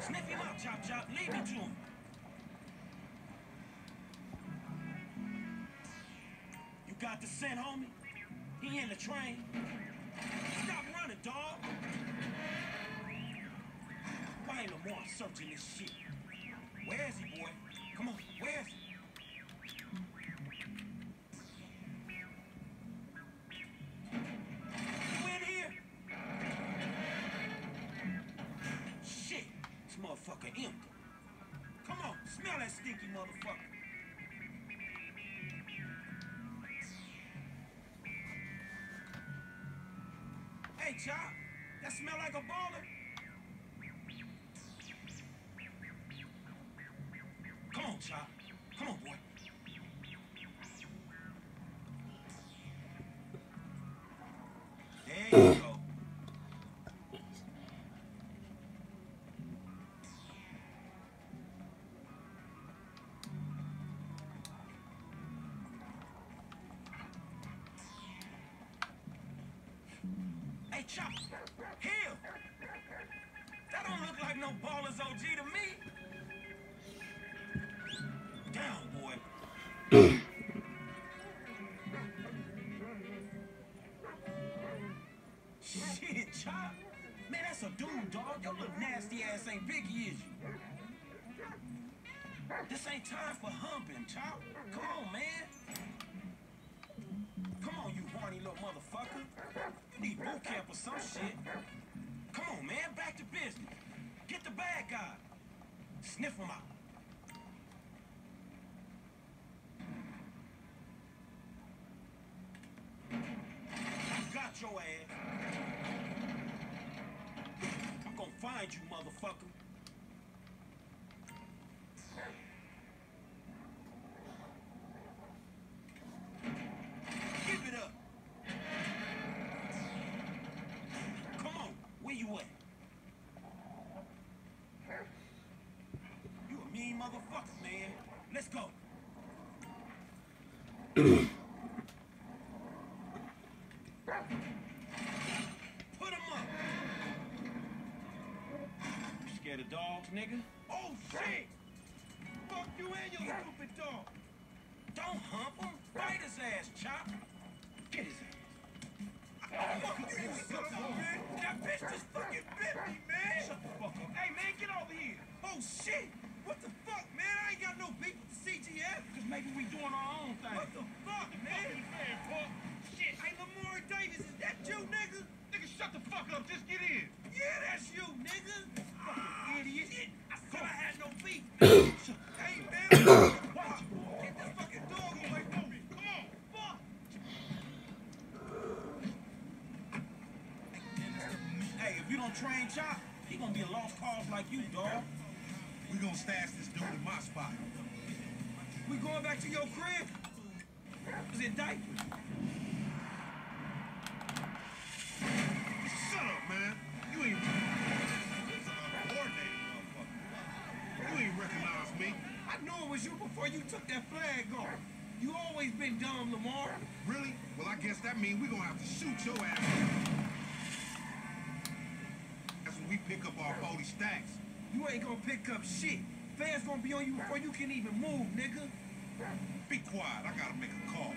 Sniff him out, Chop Chop. Lead me to him. You got the scent, homie? He in the train. Stop running, dog. Why ain't Lamar searching this shit? Where is he, boy? Come on, where is he? You in here? Shit, this motherfucker empty. Come on, smell that stinky motherfucker. Hey, Chop, that smell like a baller? Come on, Chop. Come on, boy. There you go. Hey, Chop. Here. That don't look like no baller's OG to me. Down, boy. Shit, Chop. Man, that's a dude, dog. Your little nasty ass ain't biggie, is you? This ain't time for humping, Chop. Come on, man. Come on, you horny little motherfucker. You need boot camp or some shit. Come on, man. Back to business. Get the bad guy. Sniff him out. Got your ass. I'm gonna find you, motherfucker. Give it up. Come on, where you at? You a mean motherfucker, man. Let's go. Put him up. You scared of dogs, nigga? Oh, shit! Fuck you and your stupid dog. Don't hump him. Bite his ass, Chop. Get his ass. Fuck you, sucker, man. That bitch just fucking bit me, man. Shut the fuck up. Hey, man, get over here. Oh, shit. What the fuck, man? I ain't got no beef with the CGF. Because maybe we doing our own thing. What the fuck, man? Shit. Hey, Lamar Davis, is that you, nigga? Nigga, shut the fuck up. Just get in. Yeah, that's you, nigga. Fucking idiot. Shit. I said I had no beef. Hey, man. Watch it. Get this fucking dog away from me. Come on. Fuck. Hey, if you don't train Chop, he gonna be a lost cause like you, dog. We gonna stash this dude in my spot. We going back to your crib? Is it diapers? Shut up, man. You ain't coordinated, motherfucker. You ain't recognize me. I knew it was you before you took that flag off. You always been dumb, Lamar. Really? Well, I guess that means we gonna have to shoot your ass. That's when we pick up our 40 stacks. You ain't gonna pick up shit. Fans gonna be on you before you can even move, nigga. Be quiet. I gotta make a call.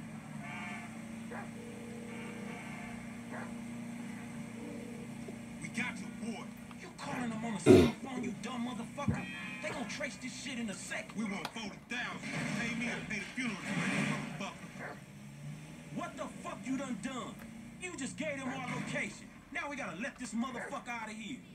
We got your boy. You calling them on the cell phone, you dumb motherfucker? They gonna trace this shit in a sec. We want 40,000. Pay me and pay the funeral motherfucker. What the fuck you done? You just gave them our location. Now we gotta let this motherfucker out of here.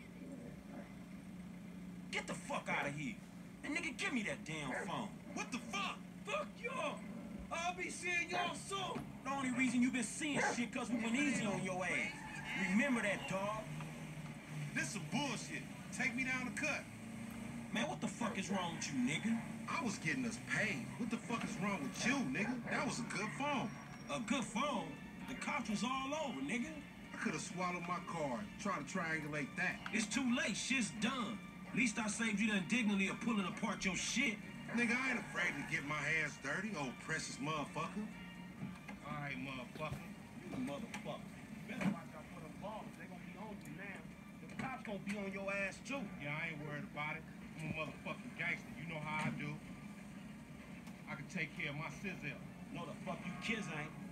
Get the fuck out of here. And nigga, give me that damn phone. What the fuck? Fuck y'all. I'll be seeing y'all soon. The only reason you been seeing shit cause we went easy on your ass. Remember that, dog? This some bullshit. Take me down the cut. Man, what the fuck is wrong with you, nigga? I was getting us paid. What the fuck is wrong with you, nigga? That was a good phone. A good phone? The cops was all over, nigga. I could have swallowed my card. Try to triangulate that. It's too late. Shit's done. At least I saved you the indignity of pulling apart your shit. Nigga, I ain't afraid to get my hands dirty, old precious motherfucker. All right, motherfucker. You motherfucker. You better watch out for them balls. They gonna be on you now. The cops gonna be be on your ass, too. Yeah, I ain't worried about it. I'm a motherfucking gangster. You know how I do. I can take care of my sizzle. No, the fuck you kids ain't.